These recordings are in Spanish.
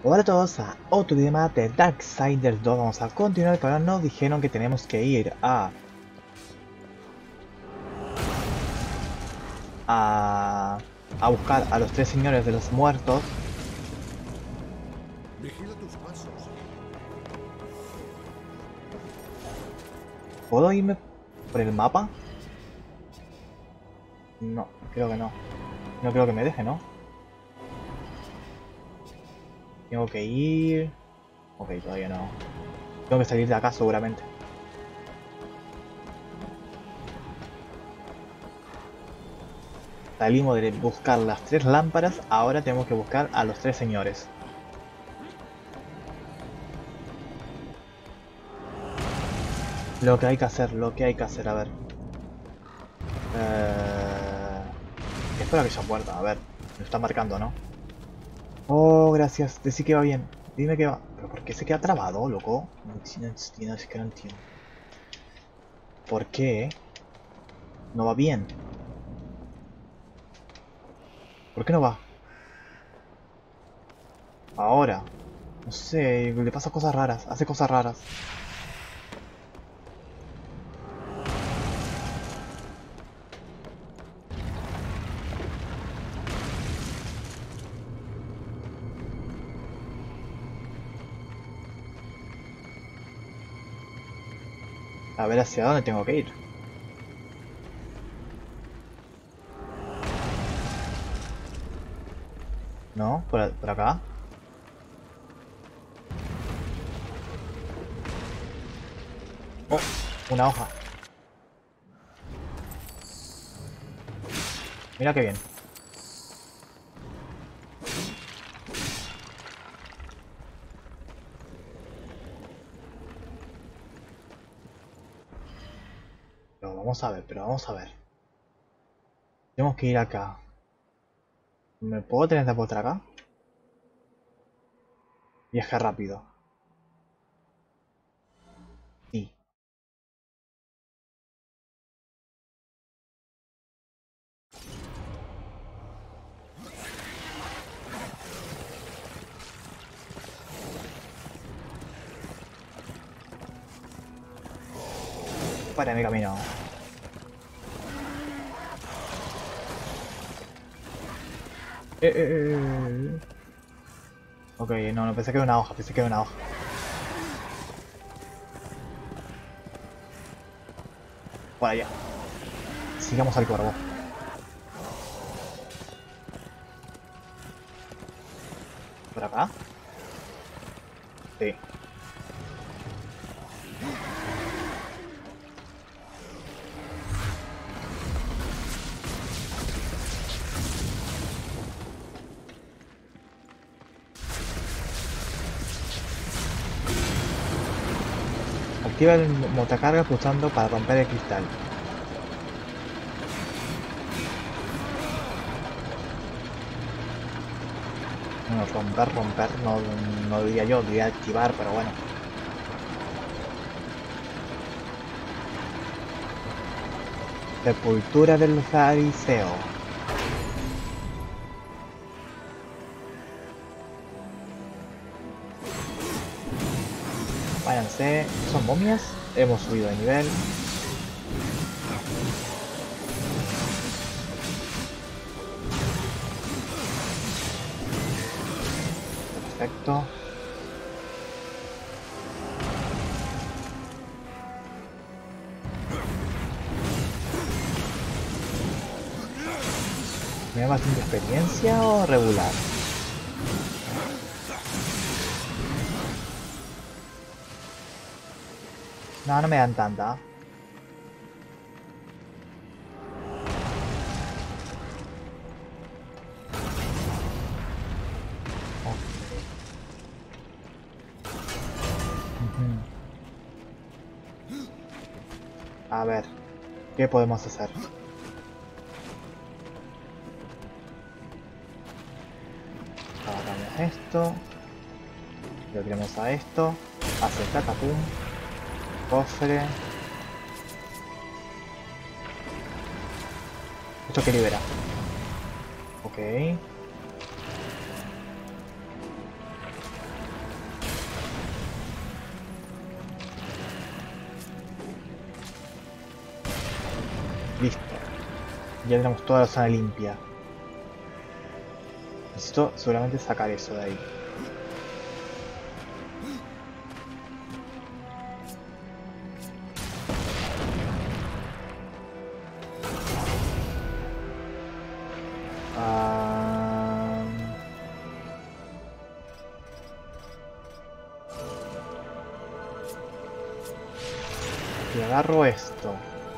Hola a todos a otro video más de Darksiders 2. Vamos a continuar, que ahora nos dijeron que tenemos que ir a buscar a los tres señores de los muertos. Vigila tus pasos. ¿Puedo irme por el mapa? No, creo que no. No creo que me deje, ¿no? Tengo que ir... Ok, todavía no. Tengo que salir de acá seguramente. Salimos de buscar las tres lámparas, ahora tenemos que buscar a los tres señores. Lo que hay que hacer, a ver. Espero aquella puerta, a ver. Me está marcando, ¿no? Oh, gracias. Decí que va bien. Dime que va. ¿Pero por qué se queda trabado, loco? No, es que no entiendo. ¿Por qué? No va bien. ¿Por qué no va? Ahora. No sé, le pasa cosas raras. Hace cosas raras. A ver hacia dónde tengo que ir. ¿No? ¿Por acá? Oh, una hoja. Mira qué bien. Pero vamos a ver, Tenemos que ir acá. ¿Me puedo tener por acá? Viaje rápido. Sí. Para mi camino. Ok, no, pensé que era una hoja, Por allá. Sigamos al cuervo. ¿Por acá? Sí. Activa el montacargas pulsando para romper el cristal. Bueno, romper, no diría yo, diría activar, pero bueno. Sepultura del fariseo. Váyanse, son momias. Hemos subido de nivel. Perfecto. ¿Me da bastante experiencia o regular? No, no me dan tanta. Oh. A ver, ¿qué podemos hacer? Agarramos esto. Lo tiramos a esto. Hace catapum. Cofre. ¿Esto que libera? Ok. Listo. Ya tenemos toda la zona limpia. Necesito seguramente sacar eso de ahí. Y agarro esto.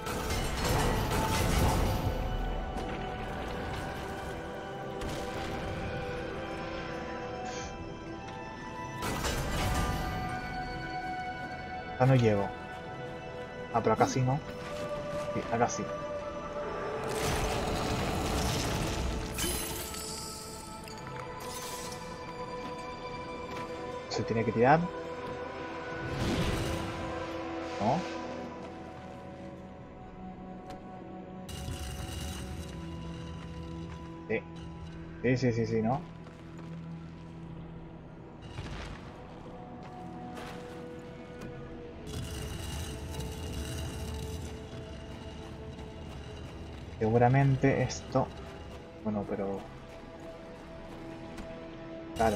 Acá no llego. Ah, pero acá sí, ¿no? Sí, acá sí. Se tiene que tirar. No. Sí. Sí, ¿no? Seguramente esto... Bueno, pero... Claro.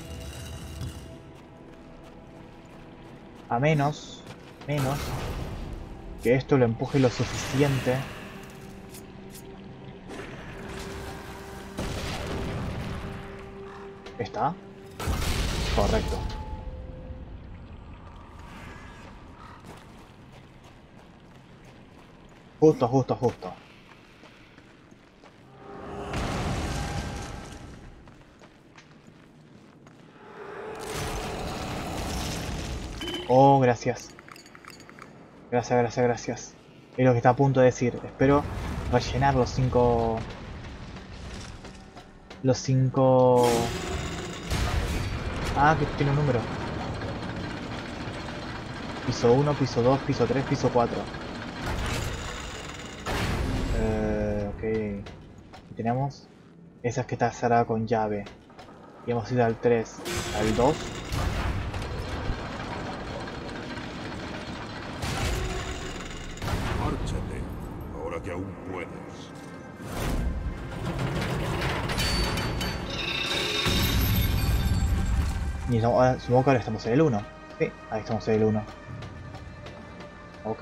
A menos que esto lo empuje lo suficiente. ¿Está? Correcto. Justo. Oh, gracias. Gracias. Es lo que está a punto de decir. Espero rellenar los 5... Los 5... Ah, que tiene un número. Piso 1, piso 2, piso 3, piso 4. Ok. Y tenemos esas que está cerrada con llave. Y hemos ido al 3, al 2. Márchate, ahora que aún puedes. Y ahora, supongo que ahora estamos en el 1. Sí, ahí estamos en el 1. Ok.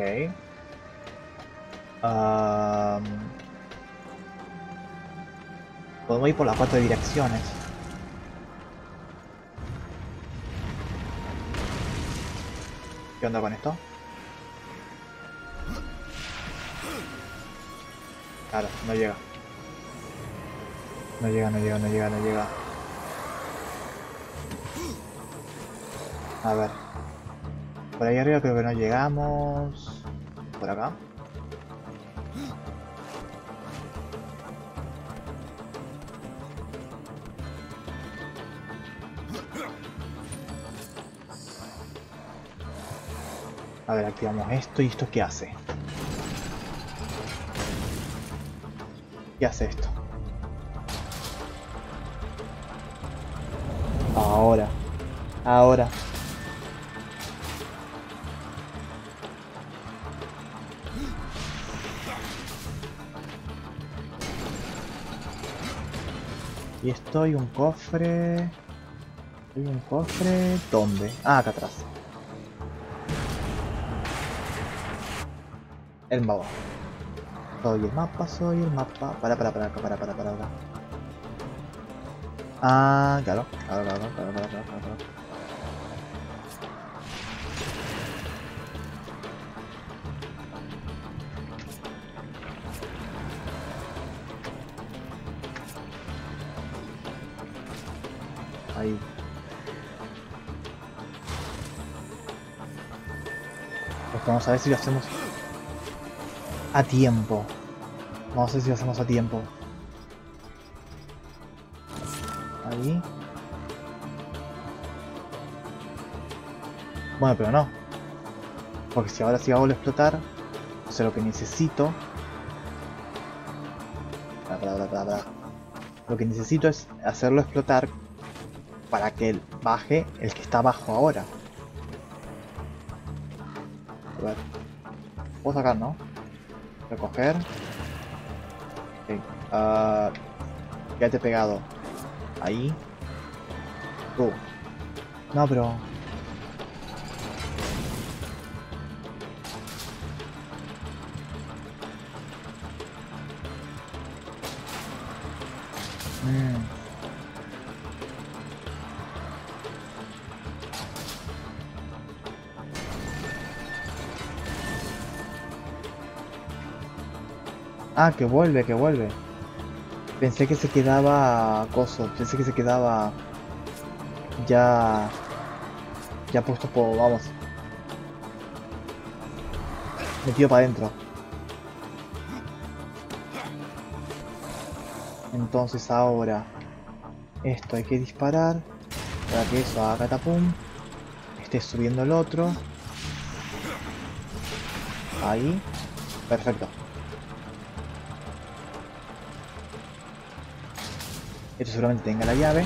Podemos ir por las 4 direcciones. ¿Qué onda con esto? Claro, no llega. No llega. A ver. Por ahí arriba creo que no llegamos. Por acá. A ver, activamos esto y esto ¿qué hace? ¿Qué hace esto? Ahora. Y esto hay un cofre. Hay un cofre. ¿Dónde? Ah, acá atrás. El mapa. Soy el mapa. Para. Ah, claro. Ahí. Pues vamos a ver si lo hacemos a tiempo. Vamos a ver si lo hacemos a tiempo. Ahí. Bueno, pero no. Porque si ahora sí hago el explotar, o sea, lo que necesito... Para. Lo que necesito es hacerlo explotar para que baje el que está abajo ahora. A ver. Puedo sacar, ¿no? Recoger. Ah, quédate pegado. Ahí. No, pero... Ah, que vuelve, que vuelve. Pensé que se quedaba coso, pensé que se quedaba ya puesto por, vamos, metido para adentro. Entonces ahora esto hay que disparar para que eso haga catapum, esté subiendo el otro. Ahí, perfecto. Esto seguramente tenga la llave.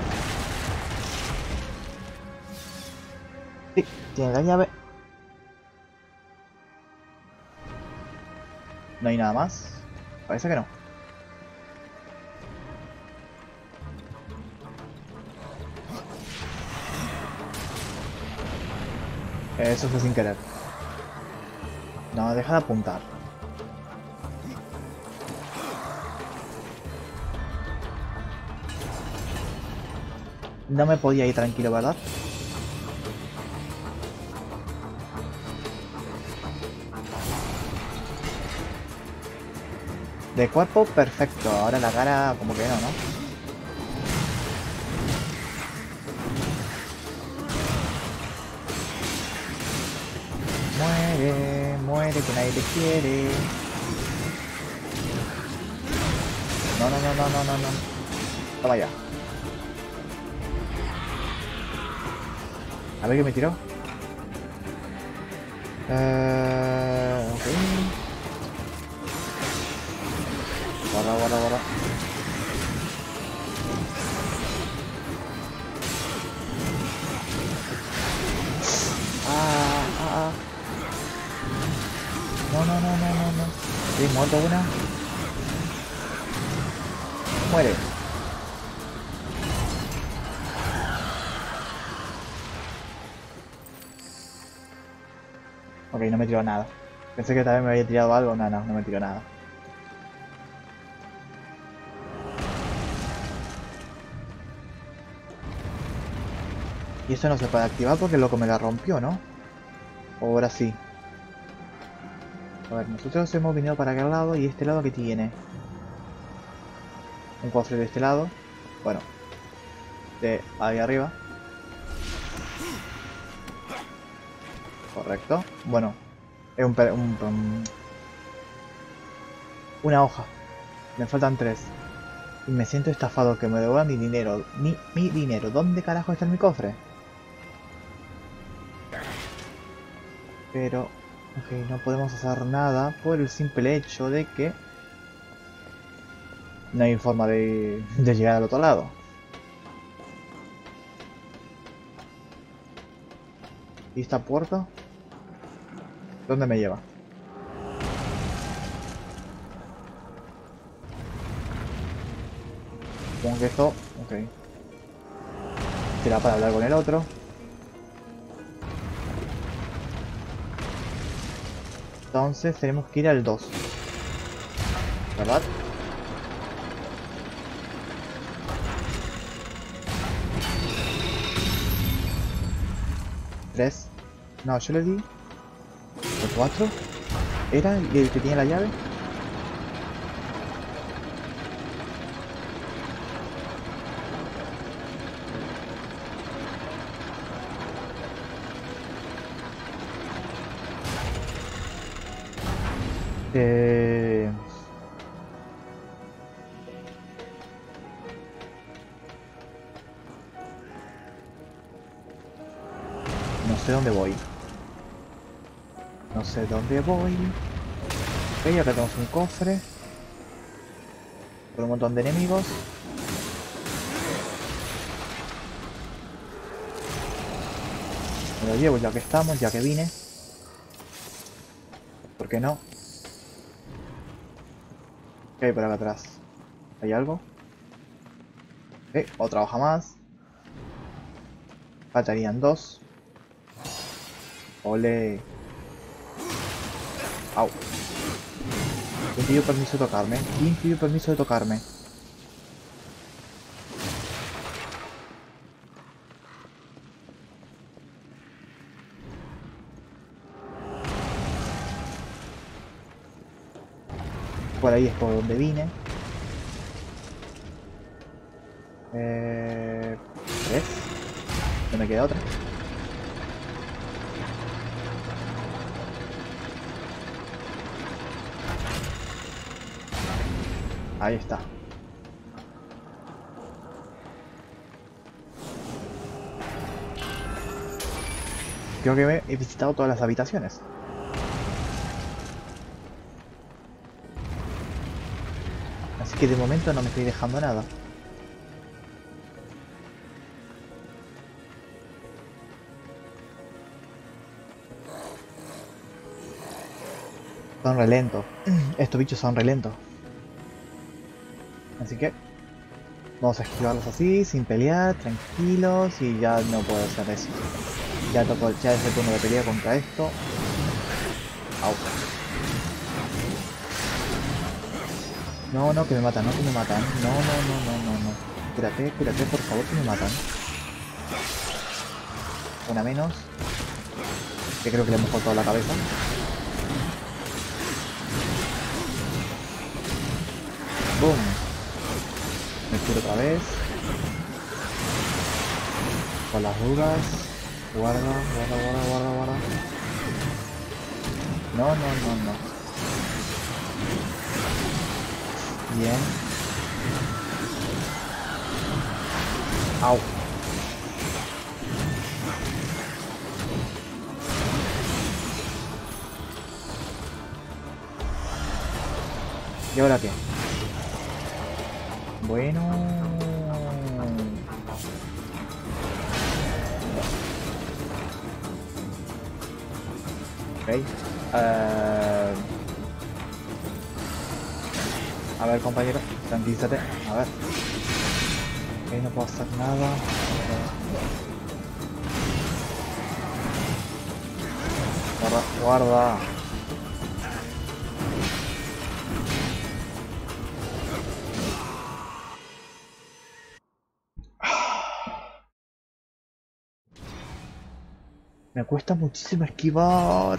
Sí, tiene la llave. No hay nada más. Parece que no. Eso fue sin querer. No, deja de apuntar. No me podía ir tranquilo, ¿verdad? De cuerpo, perfecto. Ahora la cara, como que no, ¿no? Muere, muere, que nadie te quiere. No, no, no, no, no, no, no. Toma ya. A ver qué me tiró. Ok. Guarda, guarda, guarda. No, no, no, no, no, no. Sí, muerto una. Muere. Ok, no me tiró nada. Pensé que también me había tirado algo. No, no, no me tiró nada. Y esto no se puede activar porque el loco me la rompió, ¿no? Ahora sí. A ver, nosotros hemos venido para aquel lado y este lado que tiene. Un cofre de este lado. Bueno. De ahí arriba. Correcto. Bueno. Es una hoja. Me faltan 3. Y me siento estafado, que me devuelvan mi dinero. Mi dinero. ¿Dónde carajo está mi cofre? Pero... ok, no podemos hacer nada por el simple hecho de que... no hay forma de llegar al otro lado. ¿Y esta puerta? ¿Dónde me lleva? Supongo que esto... ok. Será para hablar con el otro. Entonces tenemos que ir al 2. ¿Verdad? ¿3? No, yo le di... ¿el 4? ¿Era el que tenía la llave? No sé dónde voy. No sé dónde voy. Ok, acá tenemos un cofre. Con un montón de enemigos. Me lo llevo ya que estamos, ya que vine. ¿Por qué no? Ok. ¿Qué hay por acá atrás? ¿Hay algo? Otra hoja más. Faltarían 2. Ole. Au. ¿Quién pidió permiso de tocarme? ¿Quién pidió permiso de tocarme? Por ahí es por donde vine. ¿Ves? No me queda otra. Ahí está. Creo que he visitado todas las habitaciones. Así que de momento no me estoy dejando nada. Son relentos. Estos bichos son relentos. Así que vamos a esquivarlos así, sin pelear, tranquilos, y ya no puedo hacer eso. Ya es el turno de pelea contra esto. Au. No, no, que me matan, no, que me matan. No, no, no, no, no, no. Cúrate, cúrate, por favor, que me matan. Una menos. Que creo que le hemos cortado la cabeza. Boom. Me curo otra vez. Con las dudas. Guarda, guarda, guarda, guarda, guarda. No, no, no, no. Bien. Au. ¿Y ahora qué? Bueno. Ok. A ver, compañero, tranquilízate. A ver. Ok, no puedo hacer nada. Guarda, guarda. Me cuesta muchísimo esquivar.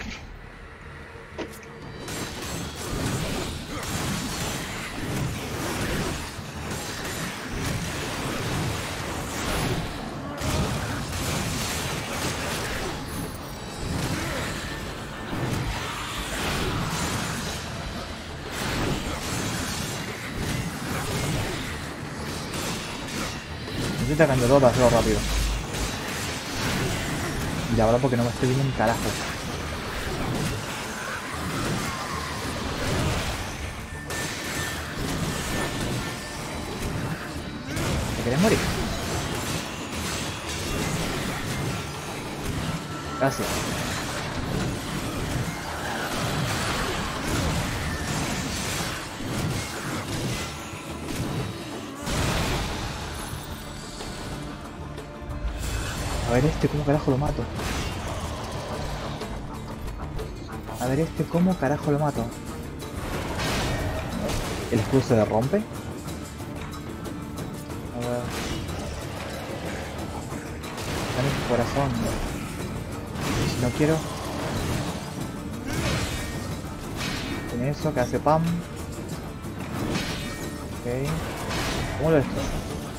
Estoy atacando todo para hacerlo rápido. Y ahora porque no me estoy viendo un carajo. ¿Te querés morir? Gracias. A ver ¿cómo carajo lo mato? A ver ¿cómo carajo lo mato? ¿El escudo se rompe? A ver... Dame tu corazón. Y si no quiero... Tiene eso que hace pam. Ok. ¿Cómo lo destrozo?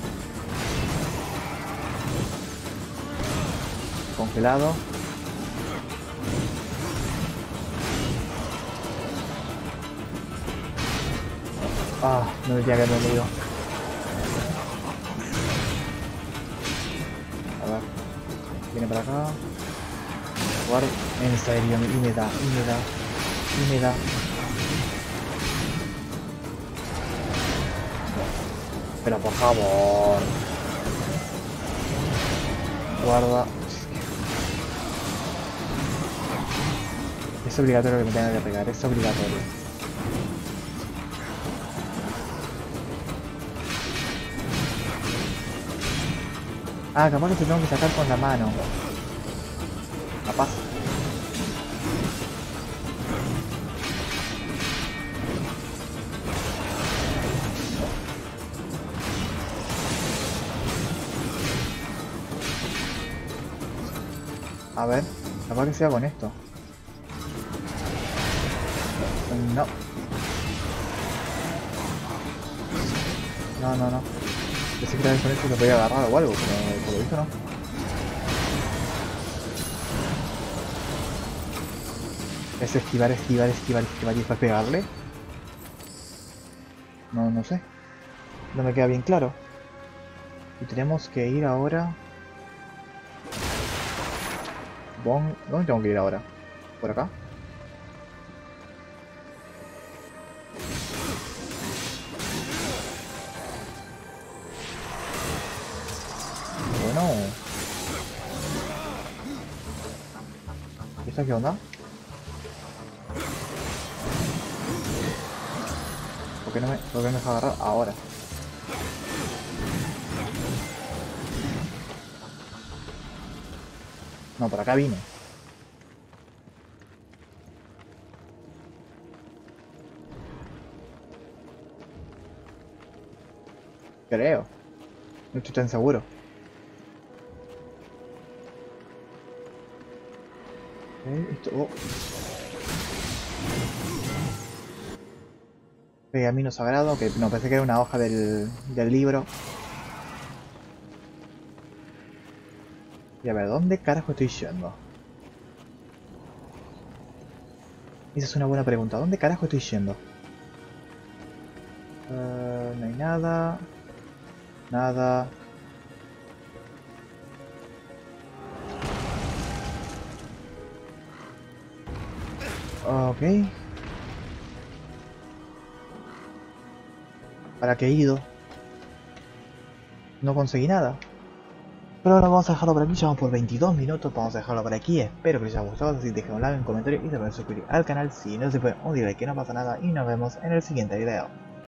Congelado. Ah, no me llega que me dio. A ver. Viene para acá. Guarda. En serio, y me da, y me da, y me da. Pero por favor. Guarda. Es obligatorio que me tenga que pegar, es obligatorio. Ah, capaz que te tengo que sacar con la mano. Capaz. A ver, capaz que sea con esto. No. No. Pensé que era con esto que podía agarrar o algo, pero por lo visto no. Es esquivar y después pegarle. No sé. No me queda bien claro. Y tenemos que ir ahora... ¿Dónde tengo que ir ahora? ¿Por acá? Bueno. ¿Y esta qué onda? ¿Por qué me deja agarrar ahora? No, por acá vine. Creo. No estoy tan seguro. Esto... Pergamino sagrado, que no, pensé que era una hoja del libro. Y a ver, ¿dónde carajo estoy yendo? Esa es una buena pregunta. ¿Dónde carajo estoy yendo? No hay nada. Nada. Ok. ¿Para qué he ido? No conseguí nada. Pero ahora vamos a dejarlo por aquí, ya vamos por 22 minutos, vamos a dejarlo por aquí, espero que les haya gustado, así que dejen un like, un comentario y se pueden suscribir al canal si no se puede, un dislike que no pasa nada y nos vemos en el siguiente video.